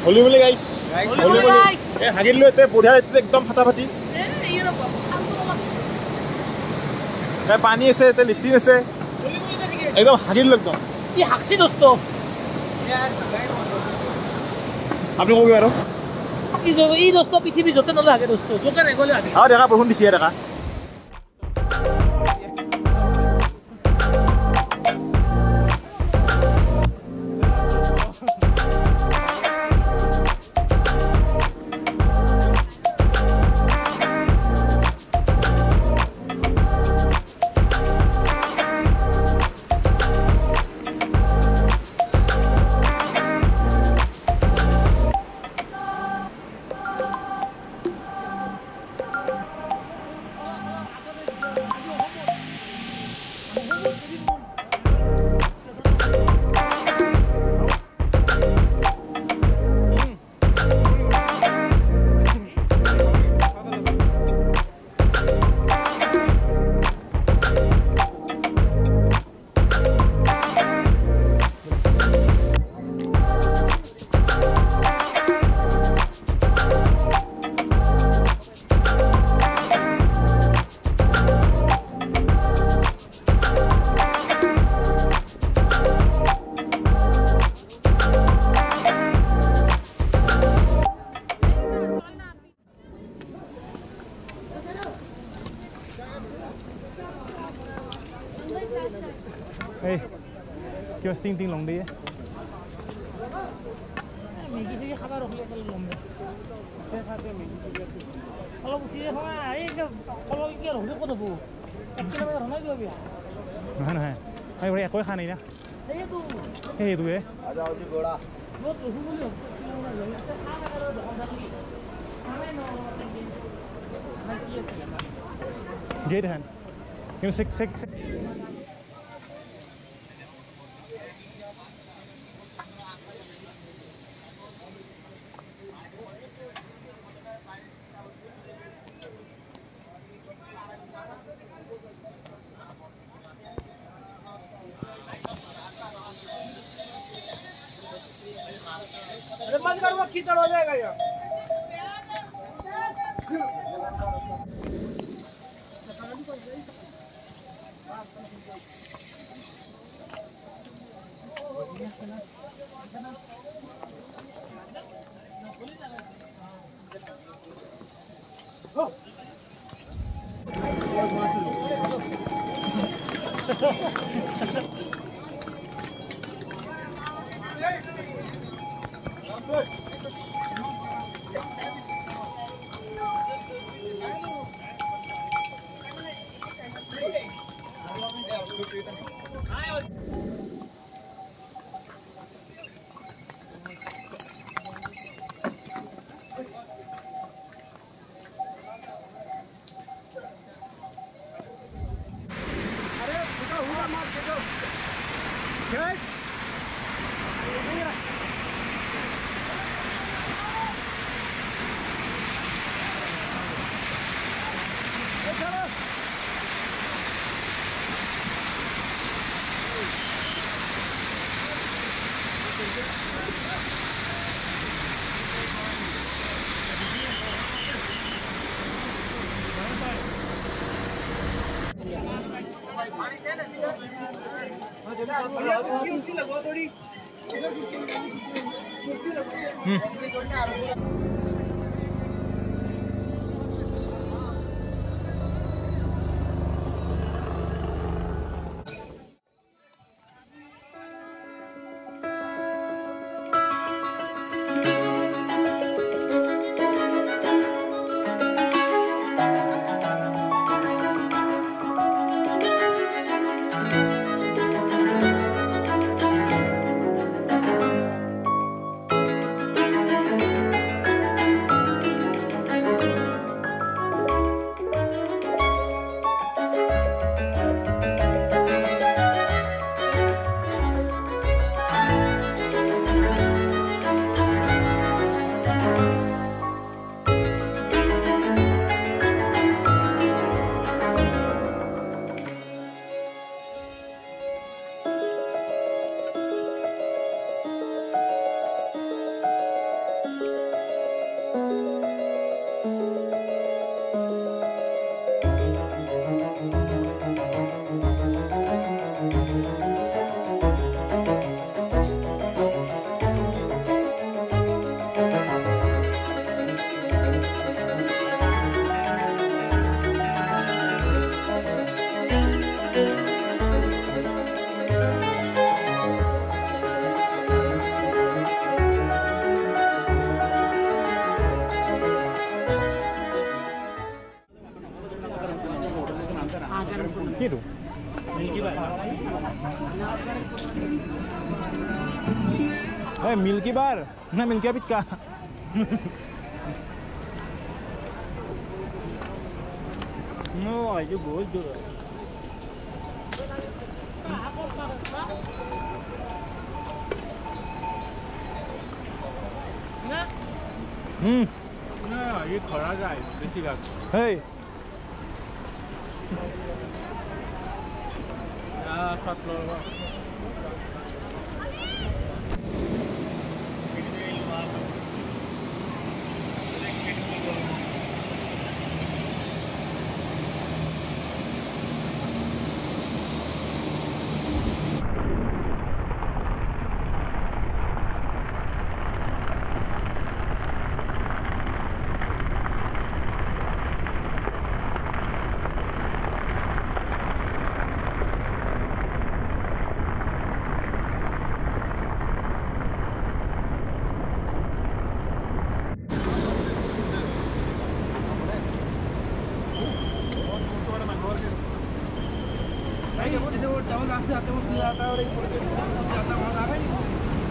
होली बोले गाइस होली बोले ए हागिल लो एते बुढ़ा एते एकदम फटाफटी ए पानी আছে এতে লিট্টি আছে एकदम हागिल लो एकदम ये हाक्सी दोस्त আপনি কই আৰু এই দোস্ত পৃথিবী যতে নলে আগে দোস্ত যোকে নাই গলে আগে দেখা বৰষুণ দিছে দেখা Hey, क्या स्टिंग टिंग लंबी है? मैगी से ये खबर होगी तो लंबे। क्या खाते हैं मैगी से? kalau ujian sama ini kalau ini orang itu kok tuh bu? Kilometer mana juga biar? Mana है? अरे भाई कोई खाना नहीं ना? ये तू है? आजा आओ जी घोड़ा। वो तो हुआ नहीं। खाना करो तो हम जाती। हमें नो गेट है। क्यों सिक अरे बंद करो कीचड़ हो जाएगा यार लगवा थोड़ी কিটো मिल्की बार ना मिल्की पिक्का नो आज बहुत दूर ना ये खड़ा जाए बेसी का हे सात लोग डबल रास्ते आते हैं उससे जाता है और एक जाता है वहाँ आ रहा है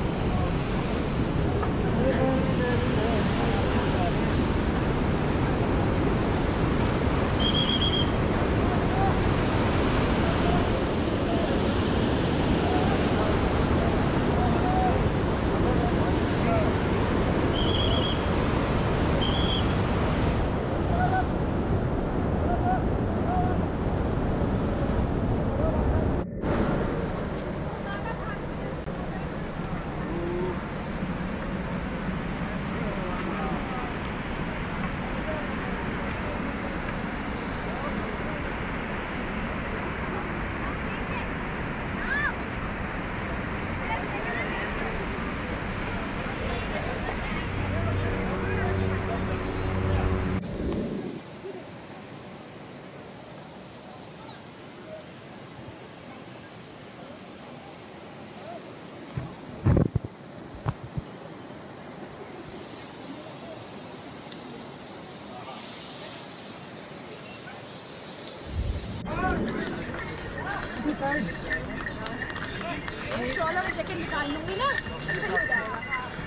जैकेट निकाल लूंगी ना सही हो जाएगा।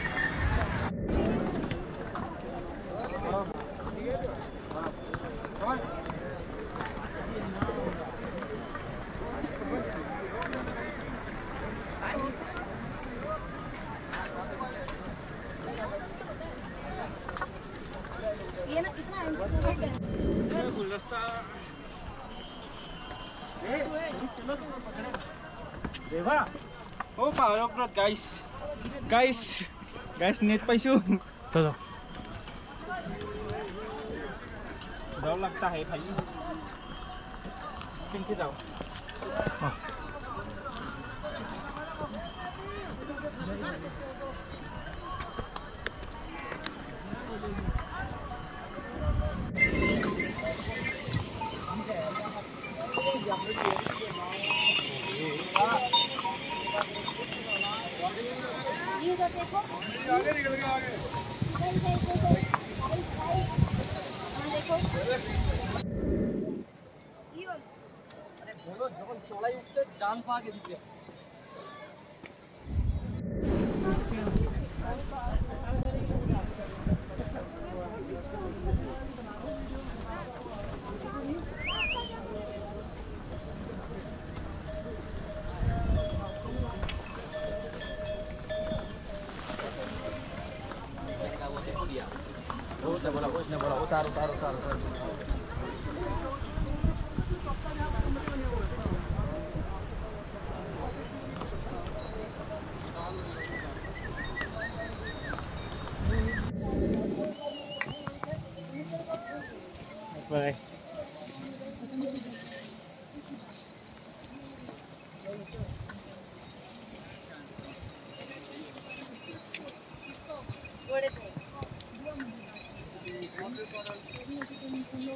ये ना कितना है गुलदस्ता देवा ओ पावर ऑफ रॉड गाइस गाइस गाइस नेट पाइसु चलो डर लगता है भाई किनके जाओ ये तो देखो आगे निकल गया आगे देखो अरे बोलो जब चौड़ाई उठते जान पा के दिखे बोला उतारो उतारो उतारो बाय बड़े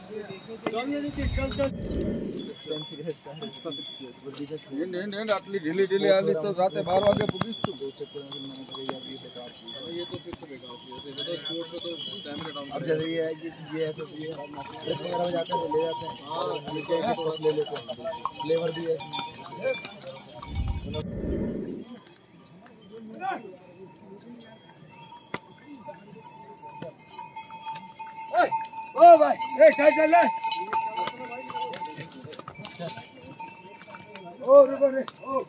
रात्री ढीली ढीली आली तो रात 12 वागे पुलिस तो ये तो फिर तो बेकार है स्पोर्ट में तो कैमरा डाउन अब जैसे ये है कि ये है तो ये वगैरह में जाते हैं ले जाते हैं हां नीचे एक तो ले लेते हैं फ्लेवर भी है ओ भाई ए साइड चल ले ओ रुको रे ओ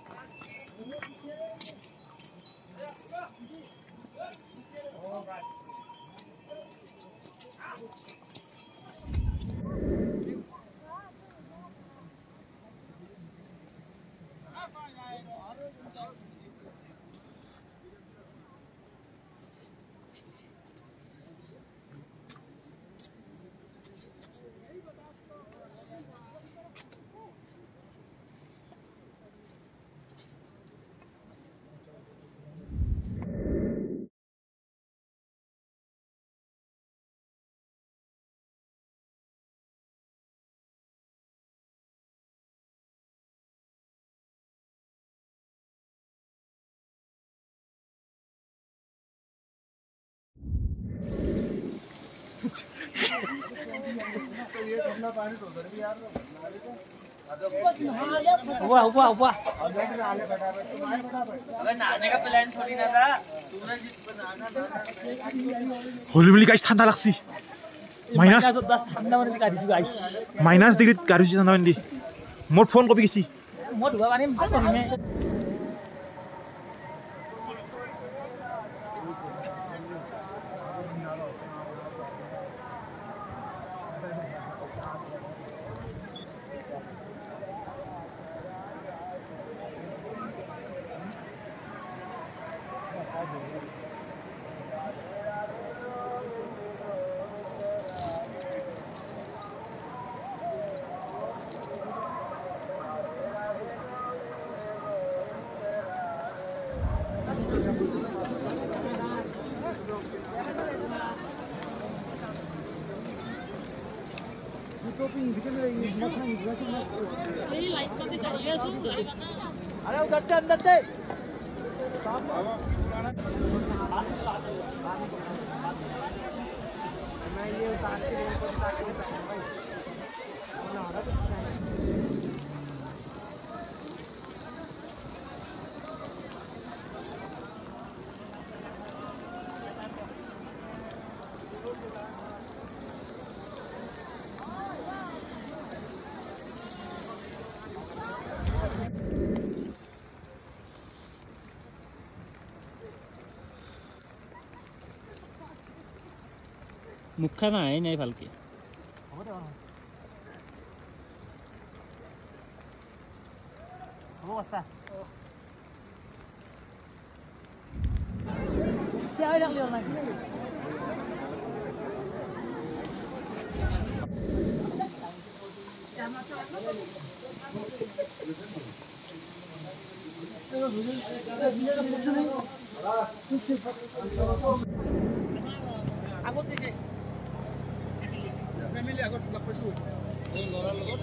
हुआ नहाने का प्लान थोड़ी ना था तुमने होली गाइस ঠান্ডা লাগছি মাইনাস 10 ঠান্ডা মানে কাটিছো গাইস মাইনাস ডিগ্ৰীত কাটিছো ঠান্ডা মানে মোৰ ফোন কপি গেছি মই ধুবা পানী ভাল কৰিমে अरे उधर से अंदर से মুখা নাই নাই ভালকে হ'ব বস্তা চাই লাগলি নাই আগত দিছে ফ্যামিলি আগত লগ পাইছো এই লৰাৰ লগত